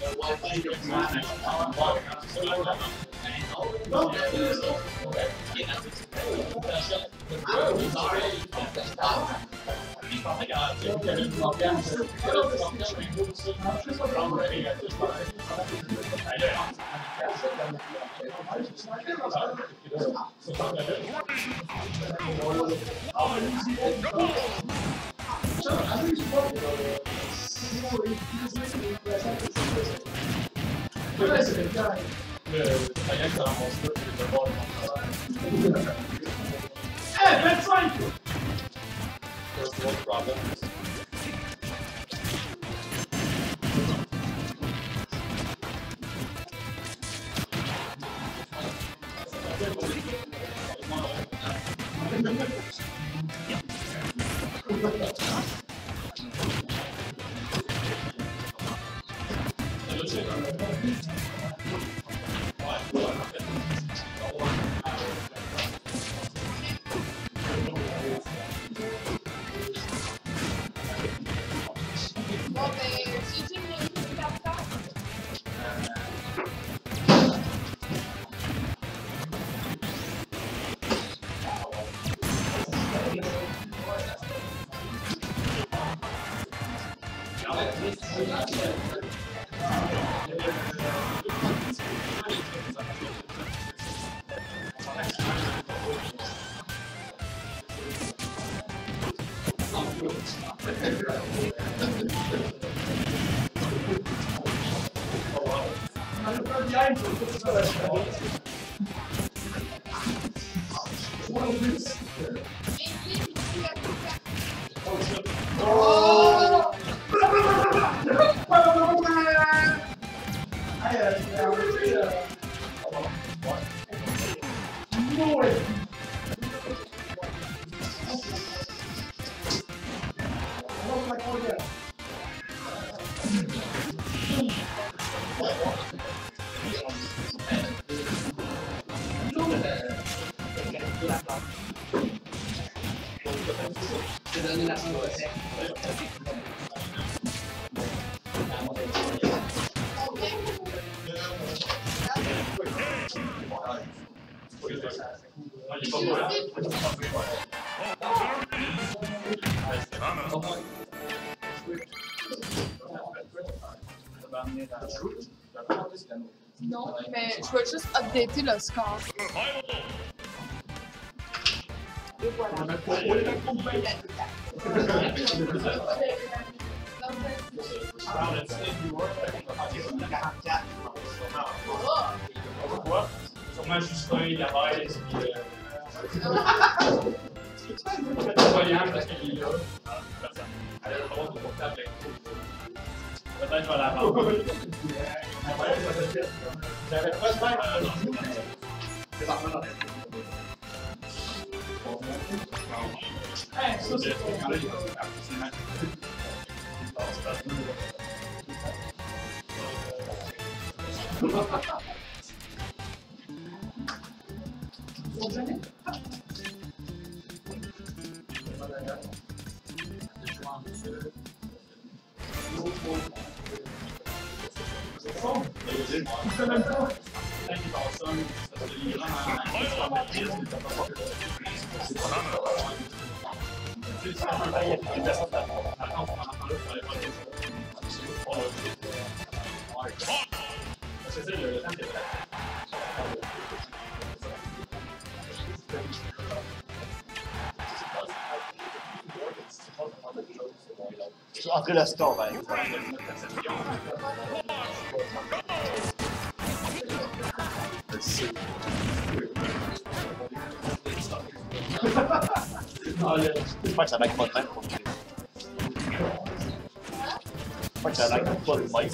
Non, mais je vais juste updater le score. Et voilà. Pourquoi? Sûrement juste un, il abaisse, puis voyant parce qu'il est là. Elle a le droit de porter avec. Peut-être que je vais la vendre. J'avais pas de faire c'est parfait dans la tête. Ça, c'est quand même Entrer le store, par exemple. Je crois que ça lag pas de même. Je crois que ça lag pas de même.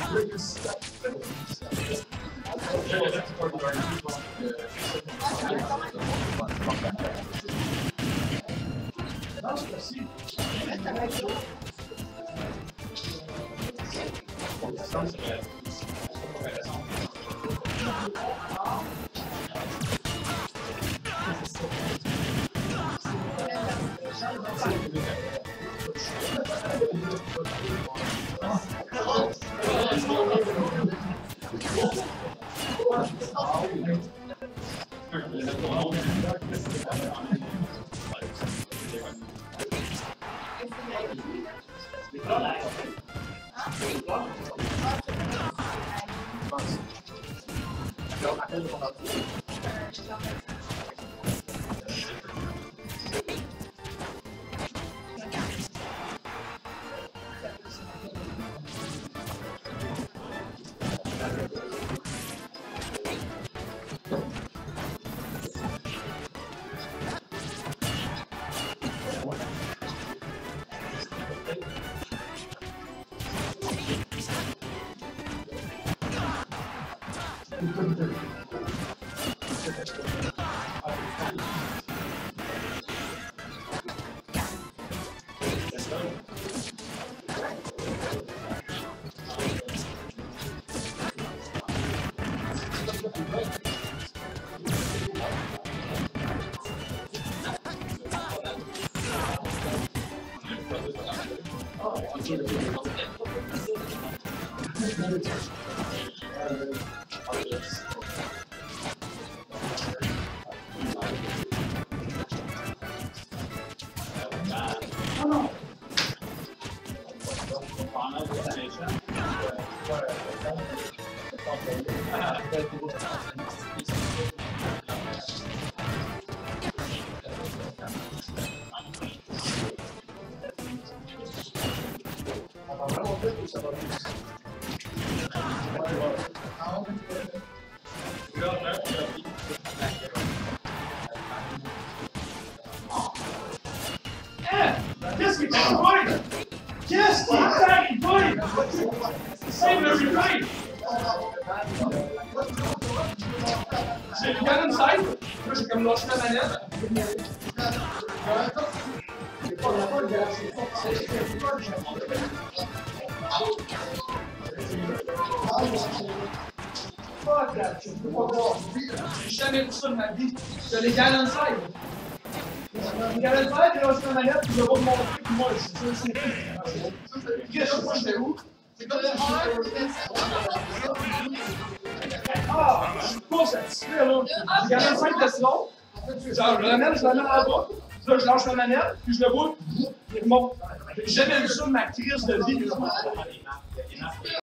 Qu'est-ce que tu fais? Qu'est-ce que tu fais? C'est le replay! J'ai le gun inside. Moi, j'ai comme lâché la manette. Fuck that shit. Je peux pas voir. J'ai jamais vu ça de ma vie. J'ai les gun inside. Je regardais le faire, j'ai lâché la manette, puis je vais pas te montrer, puis moi, je suis sûr que c'est tout. Qu'est-ce que moi, j'étais où? C'est comme le R qui fait ça. Ah, je suis pas satisfait, là. J'ai gardé le 5 de secondes. Genre, je ramène, je la mets là-bas. Là, je lâche la manette, puis je le boule, il remonte. J'ai jamais vu ça de ma crise de vie.